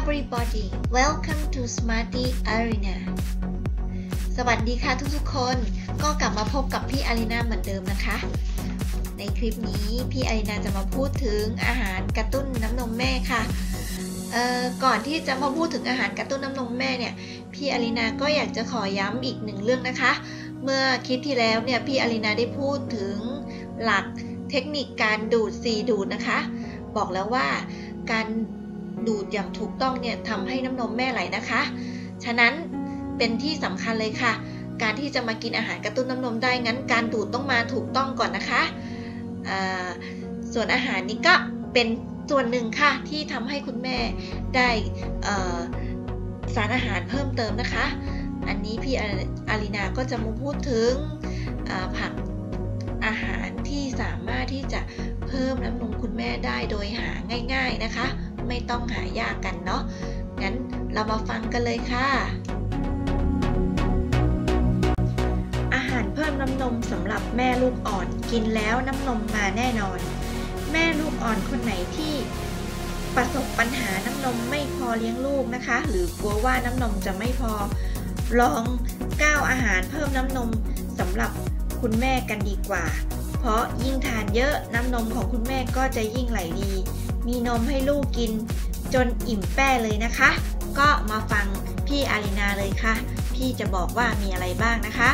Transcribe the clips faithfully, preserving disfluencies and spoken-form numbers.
everybody welcome to Smarty Arena สวัสดีค่ะทุกๆคนก็กลับมาพบกับพี่อารีนาเหมือนเดิมนะคะในคลิปนี้พี่อารีนาจะมาพูดถึงอาหารกระตุ้นน้ำนมแม่ค่ะเอ่อก่อนที่จะมาพูดถึงอาหารกระตุ้นน้ำนมแม่เนี่ยพี่อารีนาก็อยากจะขอย้ำอีกหนึ่งเรื่องนะคะเมื่อคลิปที่แล้วเนี่ยพี่อารีนาได้พูดถึงหลักเทคนิคการดูดซีดูดนะคะบอกแล้วว่าการดูดอย่างถูกต้องเนี่ยทำให้น้ำนมแม่ไหลนะคะฉะนั้นเป็นที่สำคัญเลยค่ะการที่จะมากินอาหารกระตุ้นน้ำนมได้งั้นการดูดต้องมาถูกต้องก่อนนะคะส่วนอาหารนี้ก็เป็นส่วนหนึ่งค่ะที่ทำให้คุณแม่ได้สารอาหารเพิ่มเติมนะคะอันนี้พี่อารีนาก็จะมาพูดถึงผักอาหารที่สามารถที่จะเพิ่มน้ำนมคุณแม่ได้โดยหาง่ายๆนะคะไม่ต้องหายากกันเนาะงั้นเรามาฟังกันเลยค่ะอาหารเพิ่มน้ำนมสำหรับแม่ลูกอ่อนกินแล้วน้ำนมมาแน่นอนแม่ลูกอ่อนคนไหนที่ประสบปัญหาน้ำนมไม่พอเลี้ยงลูกนะคะหรือกลัวว่าน้ำนมจะไม่พอลองก้าวอาหารเพิ่มน้ำนมสำหรับคุณแม่กันดีกว่าเพราะยิ่งทานเยอะน้ำนมของคุณแม่ก็จะยิ่งไหลดีมีนมให้ลูกกินจนอิ่มแป้เลยนะคะก็มาฟังพี่อารีนาเลยค่ะพี่จะบอกว่ามีอะไรบ้างนะคะ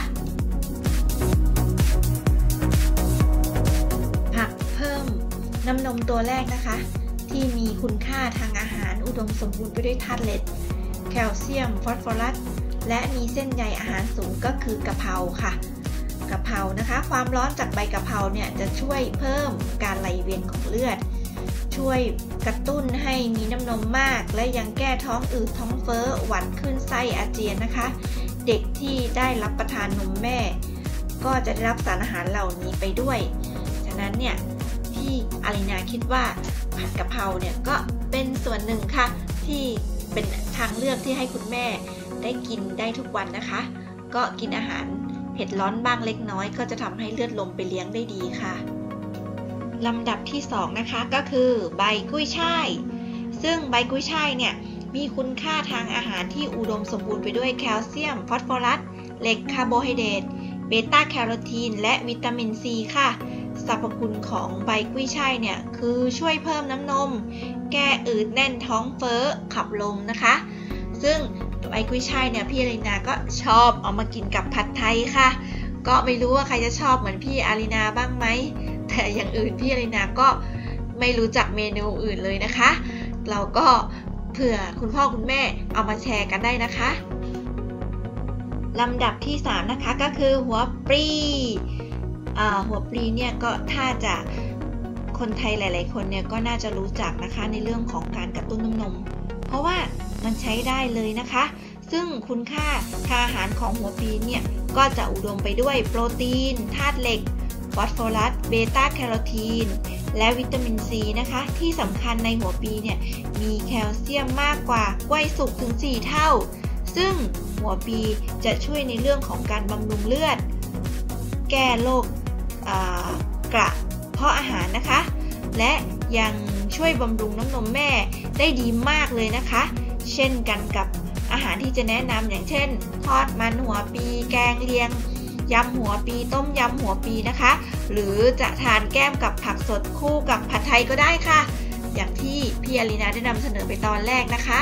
ผักเพิ่มน้ำนมตัวแรกนะคะที่มีคุณค่าทางอาหารอุดมสมบูรณ์ไปด้วยธาตุเหล็กแคลเซียมฟอสฟอรัสและมีเส้นใยอาหารสูงก็คือกะเพราค่ะกะเพรานะคะความร้อนจากใบกะเพราเนี่ยจะช่วยเพิ่มการไหลเวียนของเลือดช่วยกระตุ้นให้มีน้ำนมมากและยังแก้ท้องอืดท้องเฟ้อหวัดขึ้นไส้อาเจียนนะคะเด็กที่ได้รับประทานนมแม่ก็จะได้รับสารอาหารเหล่านี้ไปด้วยฉะนั้นเนี่ยพี่อารีนาคิดว่าผัดกะเพราเนี่ยก็เป็นส่วนหนึ่งค่ะที่เป็นทางเลือกที่ให้คุณแม่ได้กินได้ทุกวันนะคะก็กินอาหารเผ็ดร้อนบ้างเล็กน้อยก็จะทำให้เลือดลมไปเลี้ยงได้ดีค่ะลำดับที่สองนะคะก็คือใบกุ้ยช่ายซึ่งใบกุ้ยช่ายเนี่ยมีคุณค่าทางอาหารที่อุดมสมบูรณ์ไปด้วยแคลเซียมฟอสฟอรัสเหล็กคาร์โบไฮเดรตเบต้าแคโรทีนและวิตามินซีค่ะสรรพคุณของใบกุ้ยช่ายเนี่ยคือช่วยเพิ่มน้ำนมแก้อืดแน่นท้องเฟ้อขับลมนะคะซึ่งใบกุ้ยช่ายเนี่ยพี่อารีนาก็ชอบเอามากินกับผัดไทยค่ะก็ไม่รู้ว่าใครจะชอบเหมือนพี่อารีนาบ้างไหมแต่อย่างอื่นพี่อารีนาก็ไม่รู้จักเมนูอื่นเลยนะคะเราก็เผื่อคุณพ่อคุณแม่เอามาแชร์กันได้นะคะลำดับที่สามนะคะก็คือหัวปลีอ่าหัวปลีเนี่ยก็ถ้าจะคนไทยหลายๆคนเนี่ยก็น่าจะรู้จักนะคะในเรื่องของการกระตุ้นน้ำนมเพราะว่ามันใช้ได้เลยนะคะซึ่งคุณค่าทางอาหารของหัวปลีเนี่ยก็จะอุดมไปด้วยโปรตีนธาตุเหล็กฟอสฟอรัสเบต้าแคโรทีนและวิตามินซีนะคะที่สำคัญในหัวปลีเนี่ยมีแคลเซียมมากกว่ากล้วยสุกถึงสี่เท่าซึ่งหัวปลีจะช่วยในเรื่องของการบำรุงเลือดแก้โรคกระเพาะอาหารนะคะและยังช่วยบำรุงน้ำนมแม่ได้ดีมากเลยนะคะเช่นกันกับอาหารที่จะแนะนำอย่างเช่นทอดมันหัวปลีแกงเลียงยำหัวปลีต้มยำหัวปลีนะคะหรือจะทานแก้มกับผักสดคู่กับผัดไทยก็ได้ค่ะอย่างที่พี่อารีนาได้นำเสนอไปตอนแรกนะคะ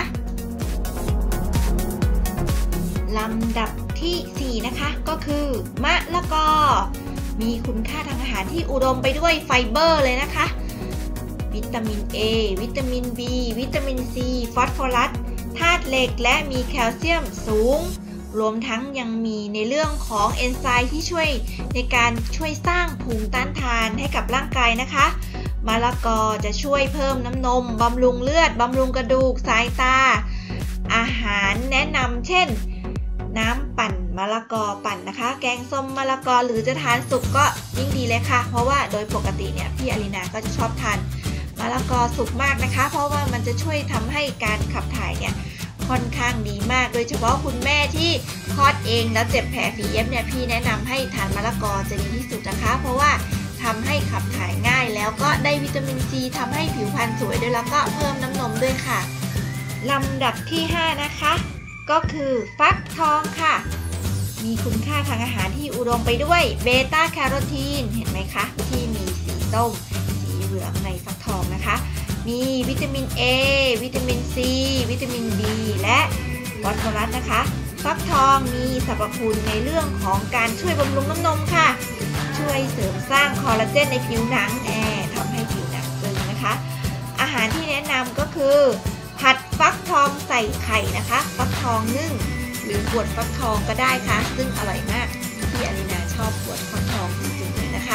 ลำดับที่สี่นะคะก็คือมะละกอมีคุณค่าทางอาหารที่อุดมไปด้วยไฟเบอร์เลยนะคะวิตามิน A วิตามิน B วิตามิน C ฟอสฟอรัสธาตุเหล็กและมีแคลเซียมสูงรวมทั้งยังมีในเรื่องของเอนไซม์ที่ช่วยในการช่วยสร้างภูมิต้านทานให้กับร่างกายนะคะมะละกอจะช่วยเพิ่มน้ำนมบำรุงเลือดบำรุงกระดูกสายตาอาหารแนะนำเช่นน้ำปั่นมะละกอปั่นนะคะแกงส้มมะละกอหรือจะทานสุกก็ยิ่งดีเลยค่ะเพราะว่าโดยปกติเนี่ยพี่อารีนาก็จะชอบทานมะละกอสุกมากนะคะเพราะว่ามันจะช่วยทำให้การขับถ่ายเนี่ยค่อนข้างดีมากโดยเฉพาะคุณแม่ที่คลอดเองแล้วเจ็บแผลฝีเย็บเนี่ยพี่แนะนำให้ทานมะละกอจะดีที่สุดนะคะเพราะว่าทำให้ขับถ่ายง่ายแล้วก็ได้วิตามินซีทำให้ผิวพรรณสวยด้วยแล้วก็เพิ่มน้ำนมด้วยค่ะลำดับที่ห้านะคะก็คือฟักทองค่ะมีคุณค่าทางอาหารที่อุดมไปด้วยเบต้าแคโรทีนเห็นไหมคะที่มีสีส้มสีเหลืองในฟักทองนะคะมีวิตามิน A วิตามิน C วิตามิน B และฟอสฟอรัสนะคะฟักทองมีสรรพคุณในเรื่องของการช่วยบำรุงน้ำนมค่ะช่วยเสริมสร้างคอลลาเจนในผิวหนังแอร์ทำให้ผิวหนังตึงนะคะอาหารที่แนะนำก็คือผัดฟักทองใส่ไข่นะคะฟักทองนึ่งหรือบวชฟักทองก็ได้ค่ะซึ่งอร่อยมากพี่อารินาชอบบวชฟักทองจริงๆเลยนะคะ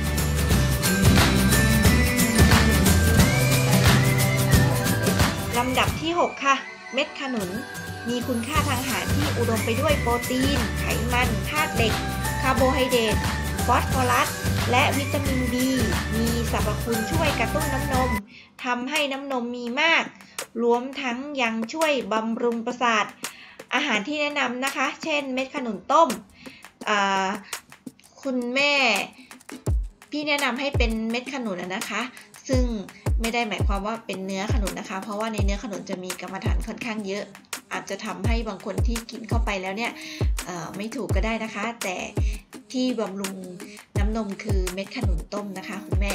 ลำดับที่หกค่ะเม็ดขนุนมีคุณค่าทางอาหารที่อุดมไปด้วยโปรตีนไขมันธาตุเหล็กคาร์โบไฮเดรตฟอสฟอรัสและวิตามิน B มีสรรพคุณช่วยกระตุ้นน้ำนมทำให้น้ำนมมีมากรวมทั้งยังช่วยบำรุงประสาทอาหารที่แนะนำนะคะเช่นเม็ดขนุนต้มคุณแม่พี่แนะนำให้เป็นเม็ดขนุนนะคะซึ่งไม่ได้หมายความว่าเป็นเนื้อขนุนนะคะเพราะว่าในเนื้อขนุนจะมีกรรมฐานค่อนข้างเยอะอาจจะทำให้บางคนที่กินเข้าไปแล้วเนี่ยไม่ถูกก็ได้นะคะแต่ที่บำรุงน้ำนมคือเม็ดขนุนต้มนะคะคุณแม่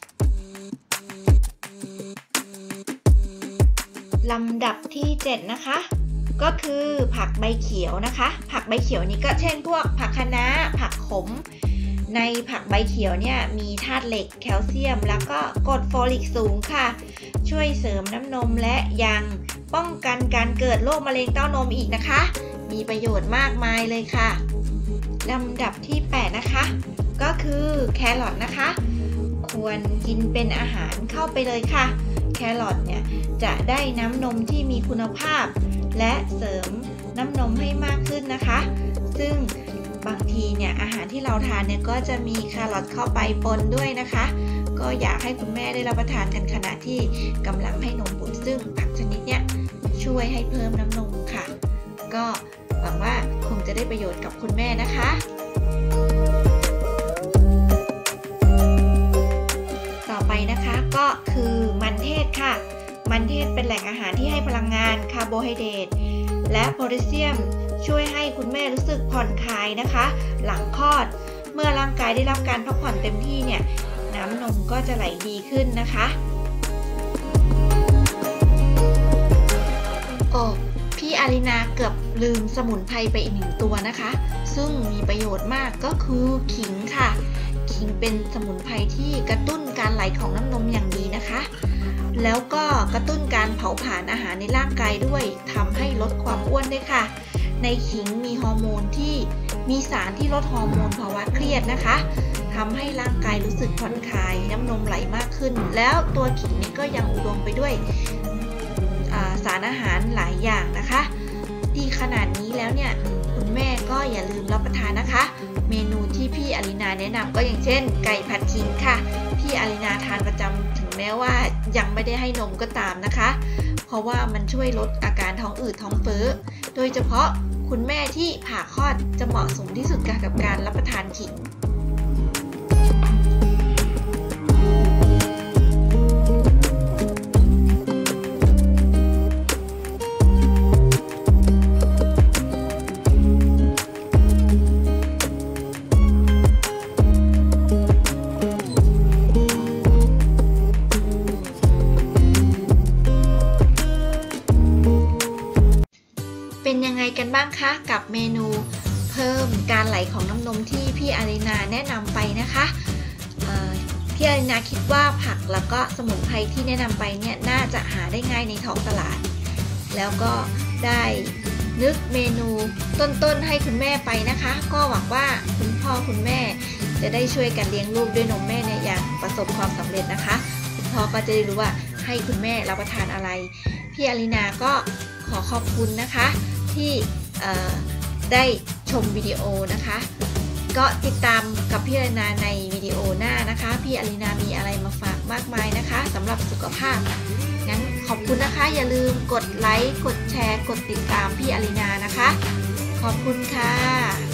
ลำดับที่เจ็ดนะคะก็คือผักใบเขียวนะคะผักใบเขียวนี้ก็เช่นพวกผักคะน้าผักขมในผักใบเขียวเนี่ยมีธาตุเหล็กแคลเซียมแล้วก็กรดโฟลิกสูงค่ะช่วยเสริมน้ำนมและยังป้องกันการเกิดโรคมะเร็งเต้านมอีกนะคะมีประโยชน์มากมายเลยค่ะลำดับที่แปดนะคะก็คือแครอทนะคะควรกินเป็นอาหารเข้าไปเลยค่ะแครอทเนี่ยจะได้น้ำนมที่มีคุณภาพและเสริมน้ำนมให้มากขึ้นนะคะซึ่งบางทีเนี่ยอาหารที่เราทานเนี่ยก็จะมีแครอทเข้าไปปนด้วยนะคะก็อยากให้คุณแม่ได้รับประทานกันขณะที่กำลังให้นมบุตรซึ่งผักชนิดเนี้ยช่วยให้เพิ่มน้ำนมค่ะก็หวังว่าคงจะได้ประโยชน์กับคุณแม่นะคะต่อไปนะคะก็คือมันเทศค่ะมันเทศเป็นแหล่งอาหารที่ให้พลังงานคาร์โบไฮเดรตและโพแทสเซียมช่วยให้คุณแม่รู้สึกผ่อนคลายนะคะหลังคลอดเมื่อร่างกายได้รับการพักผ่อนเต็มที่เนี่ยน้ำนมก็จะไหลดีขึ้นนะคะโอ้พี่อารินาเกือบลืมสมุนไพรไปอีกหนึ่งตัวนะคะซึ่งมีประโยชน์มากก็คือขิงค่ะขิงเป็นสมุนไพรที่กระตุ้นการไหลของน้ำนมอย่างดีนะคะแล้วก็กระตุ้นการเผาผลาญอาหารในร่างกายด้วยทำให้ลดความอ้วนด้วยค่ะในขิงมีฮอร์โมนที่มีสารที่ลดฮอร์โมนภาวะเครียดนะคะทำให้ร่างกายรู้สึกผ่อนคลายน้ำนมไหลมากขึ้นแล้วตัวขิงนี้ก็ยังอุดมไปด้วยสารอาหารหลายอย่างนะคะดีขนาดนี้แล้วเนี่ยคุณแม่ก็อย่าลืมรับประทานนะคะเมนูที่พี่อารินาแนะนำก็อย่างเช่นไก่ผัดขิงค่ะพี่อารินาทานประจำถึงแม้ว่ายังไม่ได้ให้นมก็ตามนะคะเพราะว่ามันช่วยลดอาการท้องอืดท้องเฟ้อโดยเฉพาะคุณแม่ที่ผ่าคลอดจะเหมาะสมที่สุดกับการรับประทานขิงเป็นยังไงกันบ้างคะกับเมนูเพิ่มการไหลของน้ำนมที่พี่อารินาแนะนำไปนะคะพี่อารินาคิดว่าผักแล้วก็สมุนไพรที่แนะนำไปเนี่ยน่าจะหาได้ง่ายในท้องตลาดแล้วก็ได้นึกเมนูต้นๆให้คุณแม่ไปนะคะก็หวังว่าคุณพ่อคุณแม่จะได้ช่วยกันเลี้ยงลูกด้วยนมแม่เนี่ยอย่างประสบความสำเร็จนะคะคุณพ่อก็จะได้รู้ว่าให้คุณแม่รับประทานอะไรพี่อารินาก็ขอขอบคุณนะคะที่ได้ชมวิดีโอนะคะก็ติดตามกับพี่อารินาในวิดีโอหน้านะคะพี่อารินามีอะไรมาฝากมากมายนะคะสำหรับสุขภาพงั้นขอบคุณนะคะอย่าลืมกดไลค์กดแชร์กดติดตามพี่อารินานะคะขอบคุณค่ะ